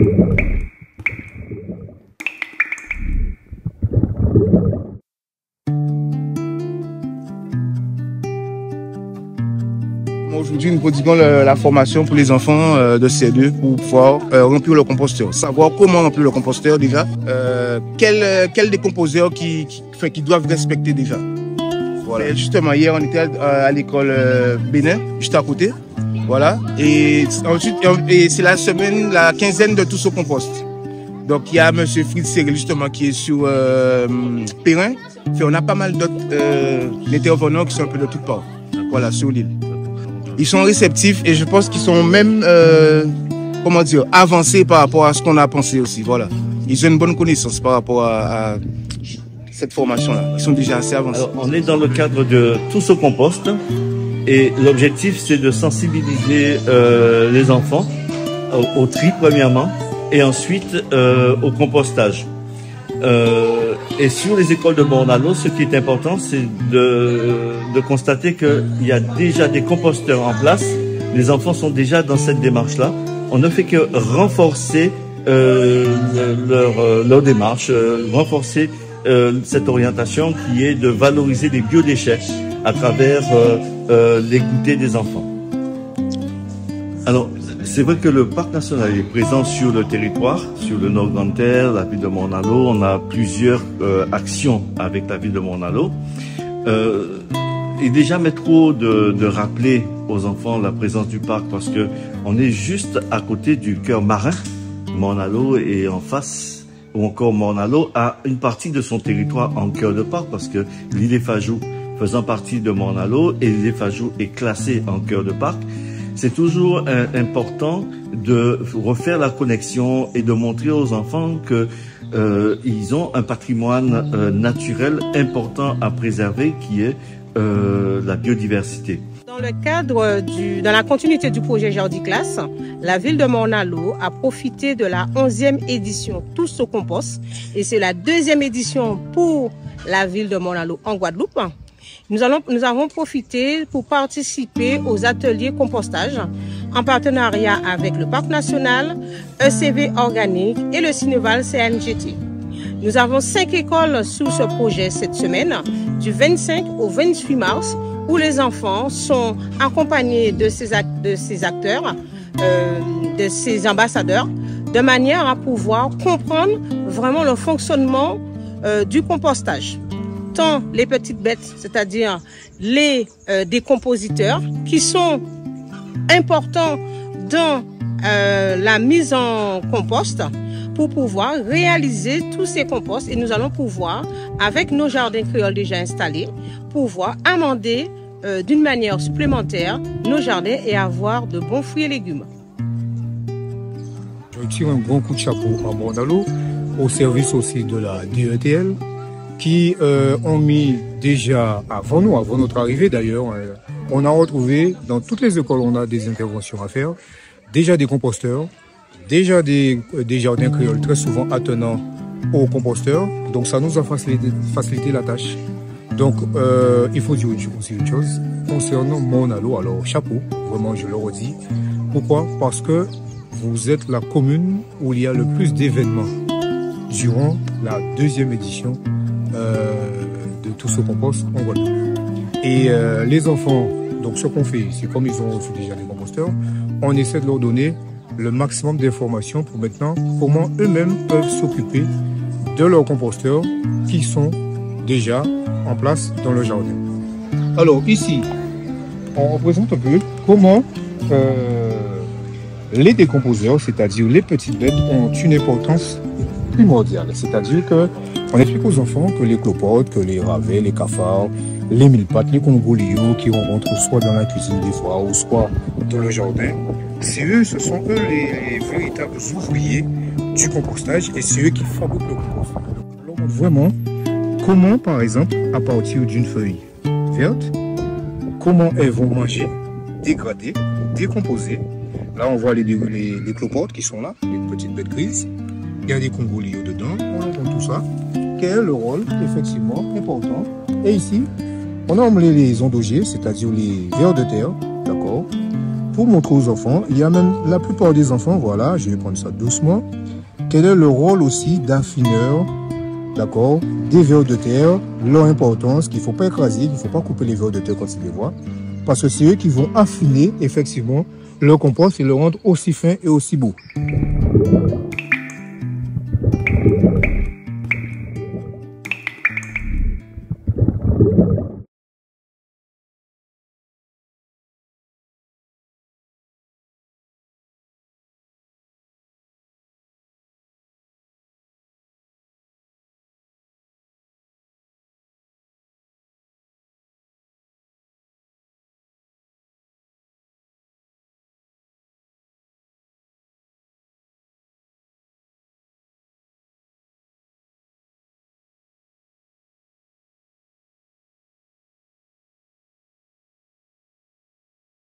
Aujourd'hui, nous prodiguons la formation pour les enfants de CE2 pour pouvoir remplir le composteur. Savoir comment remplir le composteur déjà, quels décomposeurs qui doivent respecter déjà. Voilà. Et justement, hier, on était à l'école Bénin, juste à côté. Voilà. Et ensuite, c'est la semaine, la quinzaine de tout ce compost. Donc, il y a M. Fritz Cyril, justement, qui est sur Perrin. On a pas mal d'autres intervenants qui sont un peu de toutes parts. Voilà, sur l'île. Ils sont réceptifs et je pense qu'ils sont même, comment dire, avancés par rapport à ce qu'on a pensé aussi. Voilà. Ils ont une bonne connaissance par rapport à cette formation-là. Ils sont déjà assez avancés. Alors, on est dans le cadre de tout ce compost et l'objectif, c'est de sensibiliser les enfants au tri, premièrement, et ensuite au compostage. Et sur les écoles de Morne-à-l'eau, ce qui est important, c'est de constater qu'il y a déjà des composteurs en place. Les enfants sont déjà dans cette démarche-là. On ne fait que renforcer leur démarche, renforcer cette orientation qui est de valoriser les biodéchets à travers les goûters des enfants. Alors, c'est vrai que le parc national est présent sur le territoire, sur le Nord Grand-Terre, la ville de Morne-à-l'eau. On a plusieurs actions avec la ville de Morne-à-l'eau. Il n'est jamais trop de rappeler aux enfants la présence du parc parce que on est juste à côté du cœur marin. Morne-à-l'eau est en face, ou encore Morne-à-l'eau a une partie de son territoire en cœur de parc parce que l'île des Fajous faisant partie de Morne-à-l'eau et l'île des Fajous est classée en cœur de parc. C'est toujours important de refaire la connexion et de montrer aux enfants que ils ont un patrimoine naturel important à préserver qui est la biodiversité. Dans le cadre dans la continuité du projet Jardiclasse, la ville de Morne-à-l'eau a profité de la 11e édition Tous au compost et c'est la 2e édition pour la ville de Morne-à-l'eau en Guadeloupe. Nous avons profité pour participer aux ateliers compostage en partenariat avec le Parc national, ECV Organique et le Cinéval CNGT. Nous avons 5 écoles sous ce projet cette semaine, du 25 au 28 mars, où les enfants sont accompagnés de ces acteurs, de ces ambassadeurs, de manière à pouvoir comprendre vraiment le fonctionnement du compostage. Tant les petites bêtes, c'est-à-dire les décompositeurs, qui sont importants dans la mise en compost pour pouvoir réaliser tous ces composts. Et nous allons pouvoir, avec nos jardins créoles déjà installés, pouvoir amender d'une manière supplémentaire nos jardins et avoir de bons fruits et légumes. Je tire un grand coup de chapeau à Morne-à-l'eau, au service aussi de la DETL, qui ont mis déjà, avant notre arrivée d'ailleurs, on a retrouvé dans toutes les écoles, on a des interventions à faire, déjà des composteurs, déjà des jardins créoles très souvent attenants aux composteurs, donc ça nous a facilité la tâche. Donc il faut dire aussi une chose, concernant Morne-à-l'eau, alors chapeau, vraiment je le redis. Pourquoi? Parce que vous êtes la commune où il y a le plus d'événements durant la 2e édition de Tous au compost en Guadeloupe. Et les enfants, donc ce qu'on fait, c'est comme ils ont reçu déjà des composteurs, on essaie de leur donner le maximum d'informations pour maintenant comment eux-mêmes peuvent s'occuper de leurs composteurs qui sont déjà en place dans le jardin. Alors ici, on représente un peu comment les décomposeurs, c'est-à-dire les petites bêtes, ont une importance primordiale. C'est-à-dire que on explique aux enfants que les cloportes, que les ravets, les cafards, les mille-pattes, les congoliots qui rencontrent soit dans la cuisine des fois ou soit dans le jardin, ce sont eux les véritables ouvriers du compostage et c'est eux qui fabriquent le compost. On leur montre vraiment comment, par exemple, à partir d'une feuille verte, comment elles vont manger, dégrader, décomposer. Là, on voit les cloportes qui sont là, les petites bêtes grises. Il y a des congoliots dedans, on entend tout ça. Quel est le rôle, effectivement, important. Et ici, on a emmené les endogés, c'est-à-dire les vers de terre, d'accord, pour montrer aux enfants, il y a même la plupart des enfants, voilà, je vais prendre ça doucement, quel est le rôle aussi d'affineur, d'accord, des vers de terre, leur importance, qu'il ne faut pas écraser, qu'il ne faut pas couper les vers de terre quand ils les voient, parce que c'est eux qui vont affiner effectivement leur compost et le rendre aussi fin et aussi beau.